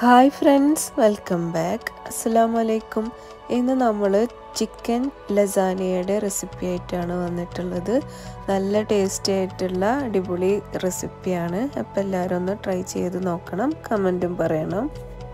Hi friends, welcome back. Assalamu alaikum. ഇന്ന് നമ്മൾ chicken ലസാനിയയുടെ recipe ആയിട്ടാണ് വന്നിട്ടുള്ളത്. നല്ല ടേസ്റ്റി ആയിട്ടുള്ള അടിപൊളി റെസിപ്പിയാണ്. അപ്പോൾ എല്ലാവരും ഒന്ന് ട്രൈ ചെയ്ത് നോക്കണം, കമന്റും പറയണം.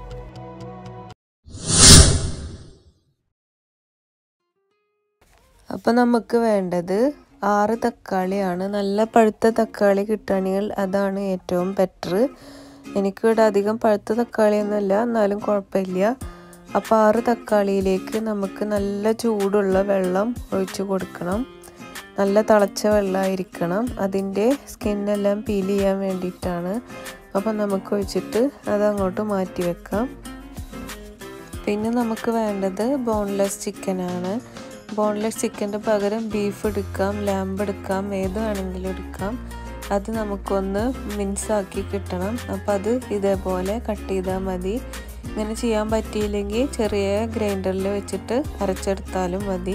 അപ്പോൾ നമുക്ക് വേണ്ടത് 6 തക്കാളിയാണ്. നല്ല പഴുത്ത തക്കാളി കിട്ടുകയാണെങ്കിൽ അതാണ് ഏറ്റവും ബെറ്റർ. എനിക്കിവിടെ അധികം പഴുത്ത തക്കാളിയൊന്നുമില്ല, എന്നാലും കുഴപ്പമില്ല. അപ്പോൾ 6 തക്കാളിയിലേക്ക് നമുക്ക് നല്ല ചൂടുള്ള വെള്ളം ഒഴിച്ച് കൊടുക്കണം. നല്ല തിളച്ച വെള്ളമായിരിക്കണം. അതിൻ്റെ സ്കിന്നെല്ലാം പീൽ ചെയ്യാൻ വേണ്ടിയിട്ടാണ്. അപ്പോൾ നമുക്ക് ഒഴിച്ചിട്ട് അതങ്ങോട്ട് മാറ്റി വെക്കാം. പിന്നെ നമുക്ക് വേണ്ടത് ബോൺലെസ് ചിക്കനാണ്. ബോൺലെസ് ചിക്കൻ്റെ പകരം ബീഫ് എടുക്കാം, ലാമ്പ് എടുക്കാം, ഏത് വേണമെങ്കിലും എടുക്കാം. അത് നമുക്കൊന്ന് മിൻസാക്കി കിട്ടണം. അപ്പോൾ അത് ഇതേപോലെ കട്ട് ചെയ്താൽ മതി. ഇങ്ങനെ ചെയ്യാൻ പറ്റിയില്ലെങ്കിൽ ചെറിയ ഗ്രൈൻഡറിൽ വെച്ചിട്ട് അരച്ചെടുത്താലും മതി.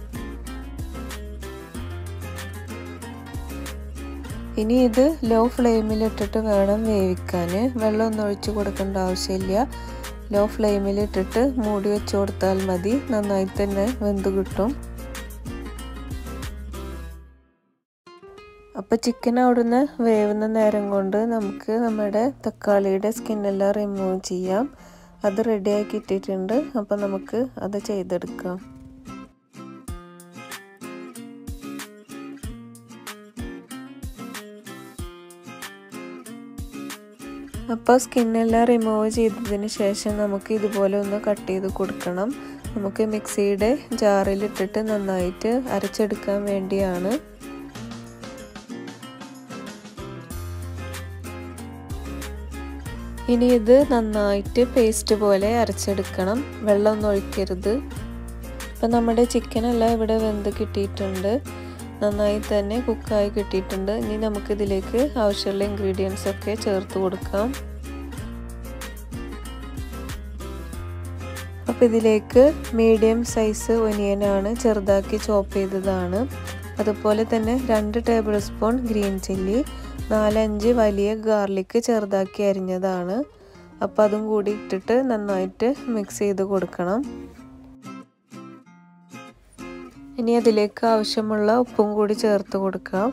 ഇനി ഇത് ലോ ഫ്ലെയിമിലിട്ടിട്ട് വേണം വേവിക്കാൻ. വെള്ളമൊന്നും ഒഴിച്ച് കൊടുക്കേണ്ട ആവശ്യമില്ല. ലോ ഫ്ലെയിമിലിട്ടിട്ട് മൂടി വെച്ച് കൊടുത്താൽ മതി. നന്നായി തന്നെ വെന്ത് കിട്ടും. അപ്പോൾ ചിക്കൻ അവിടുന്ന് വേവുന്ന നേരം കൊണ്ട് നമുക്ക് നമ്മുടെ തക്കാളിയുടെ സ്കിന്നെല്ലാം റിമൂവ് ചെയ്യാം. അത് റെഡിയാക്കി ഇട്ടിട്ടുണ്ട്. അപ്പോൾ നമുക്ക് അത് ചെയ്തെടുക്കാം. അപ്പോൾ സ്കിന്നെല്ലാം റിമൂവ് ചെയ്തതിന് ശേഷം നമുക്ക് ഇതുപോലെ ഒന്ന് കട്ട് ചെയ്ത് കൊടുക്കണം. നമുക്ക് മിക്സിയുടെ ജാറിലിട്ടിട്ട് നന്നായിട്ട് അരച്ചെടുക്കാൻ വേണ്ടിയാണ്. ഇനി ഇത് നന്നായിട്ട് പേസ്റ്റ് പോലെ അരച്ചെടുക്കണം. വെള്ളമൊന്നും ഒഴിക്കരുത്. ഇപ്പം നമ്മുടെ ചിക്കനെല്ലാം ഇവിടെ വെന്ത് കിട്ടിയിട്ടുണ്ട്. നന്നായി തന്നെ കുക്കായി കിട്ടിയിട്ടുണ്ട്. ഇനി നമുക്കിതിലേക്ക് ആവശ്യമുള്ള ഇൻഗ്രീഡിയൻസ് ഒക്കെ ചേർത്ത് കൊടുക്കാം. അപ്പോൾ ഇതിലേക്ക് മീഡിയം സൈസ് ഒനിയനാണ്, ചെറുതാക്കി ചോപ്പ് ചെയ്തതാണ്. അതുപോലെ തന്നെ 2 ടേബിൾ സ്പൂൺ ഗ്രീൻ ചില്ലി, 4-5 വലിയ ഗാർലിക് ചെറുതാക്കി അരിഞ്ഞതാണ്. അപ്പോൾ അതും കൂടി ഇട്ടിട്ട് നന്നായിട്ട് മിക്സ് ചെയ്ത് കൊടുക്കണം. ഇനി അതിലേക്ക് ആവശ്യമുള്ള ഉപ്പും കൂടി ചേർത്ത് കൊടുക്കാം.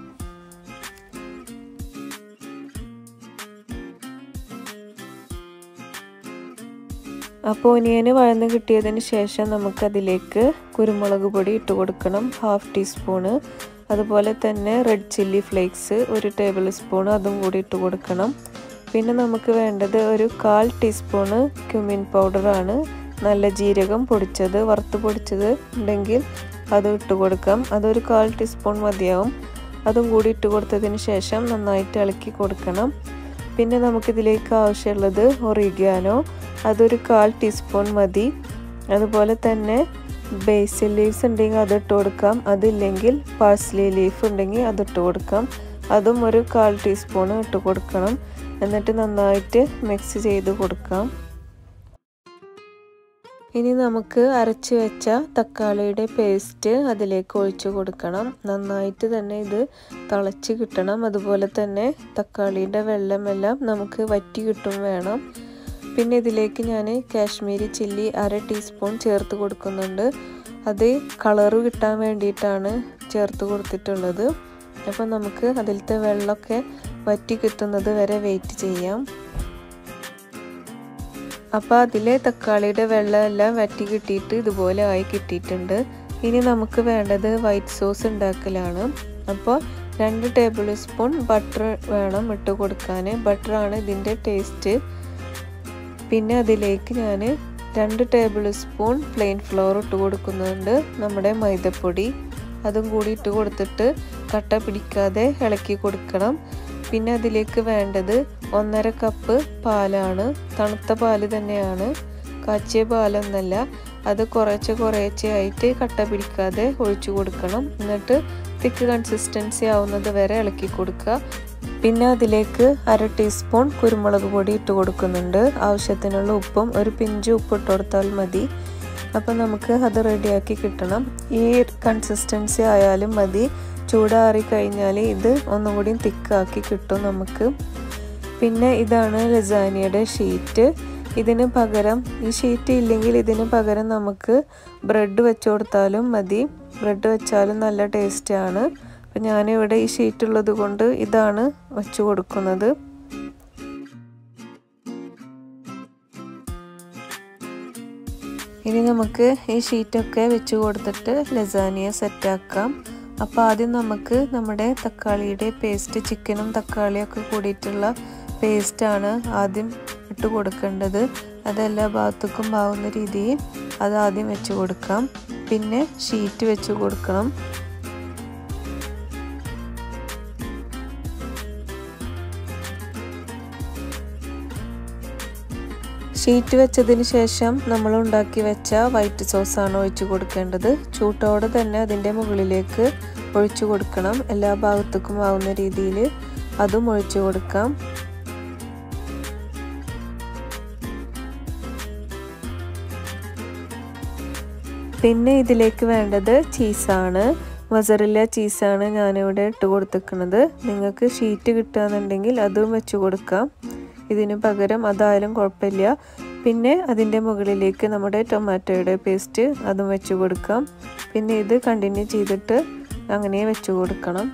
അപ്പോൾ ഒനിയന് വഴന്ന് കിട്ടിയതിന് ശേഷം നമുക്കതിലേക്ക് കുരുമുളക് പൊടി ഇട്ട് കൊടുക്കണം, 1/2 ടീസ്പൂണ്. അതുപോലെ തന്നെ red chilli flakes 1 tablespoon, അതും കൂടി ഇട്ട് കൊടുക്കണം. പിന്നെ നമുക്ക് വേണ്ടത് ഒരു 1/4 ടീസ്പൂണ് ക്യുമിൻ പൗഡറാണ്. നല്ല ജീരകം പൊടിച്ചത്, വറുത്ത് പൊടിച്ചത് ഉണ്ടെങ്കിൽ അത് ഇട്ട് കൊടുക്കാം. അതൊരു 1/4 ടീസ്പൂൺ മതിയാവും. അതും കൂടി ഇട്ട് കൊടുത്തതിന് ശേഷം നന്നായിട്ട് ഇളക്കി കൊടുക്കണം. പിന്നെ നമുക്കിതിലേക്ക് ആവശ്യമുള്ളത് ഒറിഗാനോ, അതൊരു 1/4 ടീസ്പൂൺ മതി. അതുപോലെ തന്നെ ബേസിൽ ലീവ്സ് ഉണ്ടെങ്കിൽ അതിട്ട് കൊടുക്കാം. അതില്ലെങ്കിൽ പാഴ്സ്ലി ലീഫ് ഉണ്ടെങ്കിൽ അതിട്ട് കൊടുക്കാം. അതും ഒരു 1/4 ടീസ്പൂൺ ഇട്ട് കൊടുക്കണം. എന്നിട്ട് നന്നായിട്ട് മിക്സ് ചെയ്ത് കൊടുക്കാം. ഇനി നമുക്ക് അരച്ച് വെച്ച തക്കാളിയുടെ പേസ്റ്റ് അതിലേക്ക് ഒഴിച്ചു കൊടുക്കണം. നന്നായിട്ട് തന്നെ ഇത് തിളച്ച് കിട്ടണം. അതുപോലെ തന്നെ തക്കാളിയുടെ വെള്ളമെല്ലാം നമുക്ക് വറ്റി കിട്ടും വേണം. പിന്നെ ഇതിലേക്ക് ഞാൻ കാശ്മീരി ചില്ലി 1/2 ടീസ്പൂൺ ചേർത്ത് കൊടുക്കുന്നുണ്ട്. അത് കളറ് കിട്ടാൻ വേണ്ടിയിട്ടാണ് ചേർത്ത് കൊടുത്തിട്ടുള്ളത്. അപ്പോൾ നമുക്ക് അതിലത്തെ വെള്ളമൊക്കെ വറ്റി കിട്ടുന്നത് വരെ വെയിറ്റ് ചെയ്യാം. അപ്പോൾ അതിലെ തക്കാളിയുടെ വെള്ളമെല്ലാം വറ്റി കിട്ടിയിട്ട് ഇതുപോലെ ആയി കിട്ടിയിട്ടുണ്ട്. ഇനി നമുക്ക് വേണ്ടത് വൈറ്റ് സോസ് ഉണ്ടാക്കലാണ്. അപ്പോൾ 2 ടേബിൾ സ്പൂൺ ബട്ടർ വേണം ഇട്ട് കൊടുക്കാൻ. ബട്ടറാണ് ഇതിൻ്റെ ടേസ്റ്റ്. പിന്നെ അതിലേക്ക് ഞാൻ 2 ടേബിൾ സ്പൂൺ പ്ലെയിൻ ഫ്ലോർ ഇട്ട് കൊടുക്കുന്നുണ്ട്, നമ്മുടെ മൈദപ്പൊടി. അതും കൂടി ഇട്ട് കൊടുത്തിട്ട് കട്ട പിടിക്കാതെ ഇളക്കി കൊടുക്കണം. പിന്നെ അതിലേക്ക് വേണ്ടത് 1.5 കപ്പ് പാലാണ്. തണുത്ത പാല് തന്നെയാണ്, കാച്ചിയ പാലൊന്നല്ല. അത് കുറേശ്ശെ ആയിട്ട് കട്ട പിടിക്കാതെ ഒഴിച്ചു കൊടുക്കണം. എന്നിട്ട് തിക്ക് കൺസിസ്റ്റൻസി ആവുന്നത് വരെ ഇളക്കി കൊടുക്കുക. പിന്നെ അതിലേക്ക് 1/2 ടീസ്പൂൺ കുരുമുളക് പൊടി ഇട്ട് കൊടുക്കുന്നുണ്ട്. ആവശ്യത്തിനുള്ള ഉപ്പും ഒരു പിഞ്ച് ഉപ്പ് ഇട്ട് കൊടുത്താൽ മതി. അപ്പോൾ നമുക്ക് അത് റെഡിയാക്കി കിട്ടണം. ഈ കൺസിസ്റ്റൻസി ആയാലും മതി. ചൂടാറി കഴിഞ്ഞാൽ ഇത് ഒന്നുകൂടി തിക്കാക്കി കിട്ടും നമുക്ക്. പിന്നെ ഇതാണ് ലസാനിയയുടെ ഷീറ്റ്. ഇതിന് പകരം ഈ ഷീറ്റ് ഇല്ലെങ്കിൽ ഇതിന് പകരം നമുക്ക് ബ്രെഡ് വെച്ച് കൊടുത്താലും മതി. ബ്രെഡ് വെച്ചാലും നല്ല ടേസ്റ്റാണ്. അപ്പം ഞാനിവിടെ ഈ ഷീറ്റ് ഉള്ളത് കൊണ്ട് ഇതാണ് വെച്ച് കൊടുക്കുന്നത്. ഇനി നമുക്ക് ഈ ഷീറ്റൊക്കെ വെച്ച് കൊടുത്തിട്ട് ലസാനിയ സെറ്റാക്കാം. അപ്പോൾ ആദ്യം നമുക്ക് നമ്മുടെ തക്കാളിയുടെ പേസ്റ്റ്, ചിക്കനും തക്കാളിയൊക്കെ കൂടിയിട്ടുള്ള പേസ്റ്റാണ് ആദ്യം ഇട്ട് കൊടുക്കേണ്ടത്. അതെല്ലാ ഭാഗത്തേക്കും ആവുന്ന രീതിയിൽ അത് ആദ്യം വെച്ച് കൊടുക്കാം. പിന്നെ ഷീറ്റ് വെച്ച് കൊടുക്കണം. ഷീറ്റ് വെച്ചതിന് ശേഷം നമ്മൾ ഉണ്ടാക്കി വെച്ച വൈറ്റ് സോസാണ് ഒഴിച്ച് കൊടുക്കേണ്ടത്. ചൂട്ടോടെ തന്നെ അതിൻ്റെ മുകളിലേക്ക് ഒഴിച്ചു കൊടുക്കണം. എല്ലാ ഭാഗത്തേക്കും ആവുന്ന രീതിയിൽ അതും ഒഴിച്ചു കൊടുക്കാം. പിന്നെ ഇതിലേക്ക് വേണ്ടത് ചീസാണ്. മൊസറല്ല ചീസാണ് ഞാനിവിടെ ഇട്ട് കൊടുത്തിരിക്കുന്നത്. നിങ്ങൾക്ക് ഷീറ്റ് കിട്ടുകയാണെന്നുണ്ടെങ്കിൽ അതും വെച്ച് കൊടുക്കാം. ഇതിന് പകരം അതായാലും കുഴപ്പമില്ല. പിന്നെ അതിൻ്റെ മുകളിലേക്ക് നമ്മുടെ ടൊമാറ്റോയുടെ പേസ്റ്റ് അതും വെച്ച് കൊടുക്കാം. പിന്നെ ഇത് കണ്ടിന്യൂ ചെയ്തിട്ട് അങ്ങനെ വെച്ച് കൊടുക്കണം.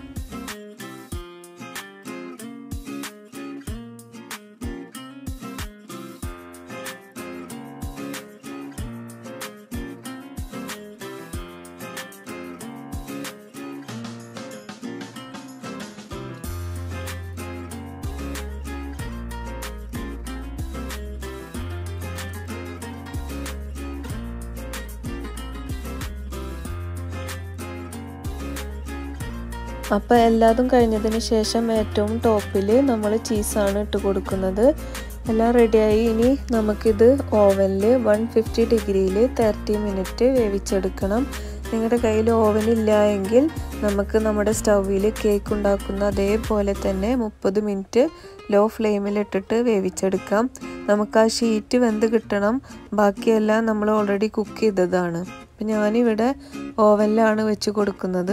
അപ്പോൾ എല്ലാതും കഴിഞ്ഞതിന് ശേഷം ഏറ്റവും ടോപ്പിൽ നമ്മൾ ചീസാണ് ഇട്ട് കൊടുക്കുന്നത്. എല്ലാം റെഡിയായി. ഇനി നമുക്കിത് ഓവനിൽ 150 ഡിഗ്രിയിൽ 30 മിനിറ്റ് വേവിച്ചെടുക്കണം. നിങ്ങളുടെ കയ്യിൽ ഓവൻ ഇല്ല എങ്കിൽ നമുക്ക് നമ്മുടെ സ്റ്റൗവിൽ കേക്ക് ഉണ്ടാക്കുന്ന അതേപോലെ തന്നെ 30 മിനിറ്റ് ലോ ഫ്ലെയിമിലിട്ടിട്ട് വേവിച്ചെടുക്കാം. നമുക്ക് ആ ഷീറ്റ് വെന്ത് കിട്ടണം. ബാക്കിയെല്ലാം നമ്മൾ ഓൾറെഡി കുക്ക് ചെയ്തതാണ്. അപ്പം ഞാനിവിടെ ഓവനിലാണ് വെച്ച് കൊടുക്കുന്നത്.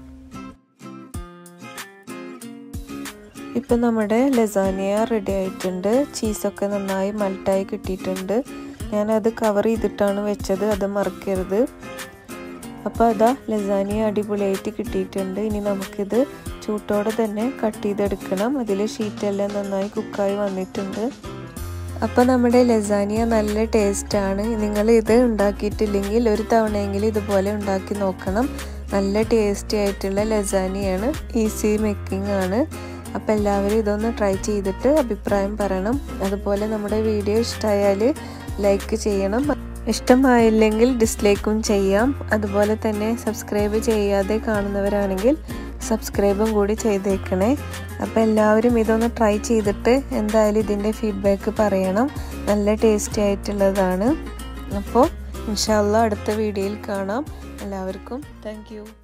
ഇപ്പം നമ്മുടെ ലസാനിയ റെഡി ആയിട്ടുണ്ട്. ചീസൊക്കെ നന്നായി മെൽട്ടായി കിട്ടിയിട്ടുണ്ട്. ഞാനത് കവർ ചെയ്തിട്ടാണ് വെച്ചത്, അത് മറക്കരുത്. അപ്പോൾ അതാ ലസാനിയ അടിപൊളിയായിട്ട് കിട്ടിയിട്ടുണ്ട്. ഇനി നമുക്കിത് ചൂട്ടോടെ തന്നെ കട്ട് ചെയ്തെടുക്കണം. അതിൽ ഷീറ്റെല്ലാം നന്നായി കുക്കായി വന്നിട്ടുണ്ട്. അപ്പോൾ നമ്മുടെ ലസാനിയ നല്ല ടേസ്റ്റാണ്. നിങ്ങൾ ഇത് ഉണ്ടാക്കിയിട്ടില്ലെങ്കിൽ ഒരു തവണയെങ്കിലും ഇതുപോലെ ഉണ്ടാക്കി നോക്കണം. നല്ല ടേസ്റ്റി ആയിട്ടുള്ള ലസാനിയാണ്. ഈസി മേക്കിംഗ് ആണ്. അപ്പോൾ എല്ലാവരും ഇതൊന്ന് ട്രൈ ചെയ്തിട്ട് അഭിപ്രായം പറയണം. അതുപോലെ നമ്മുടെ വീഡിയോ ഇഷ്ടമായാൽ ലൈക്ക് ചെയ്യണം. ഇഷ്ടമായില്ലെങ്കിൽ ഡിസ്ലൈക്കും ചെയ്യാം. അതുപോലെ തന്നെ സബ്സ്ക്രൈബ് ചെയ്യാതെ കാണുന്നവരാണെങ്കിൽ സബ്സ്ക്രൈബും കൂടി ചെയ്തേക്കണേ. അപ്പോൾ എല്ലാവരും ഇതൊന്ന് ട്രൈ ചെയ്തിട്ട് എന്തായാലും ഇതിൻ്റെ ഫീഡ്ബാക്ക് പറയണം. നല്ല ടേസ്റ്റി ആയിട്ടുള്ളതാണ്. അപ്പോൾ ഇൻഷാ അല്ലാഹ് അടുത്ത വീഡിയോയിൽ കാണാം. എല്ലാവർക്കും താങ്ക് യു.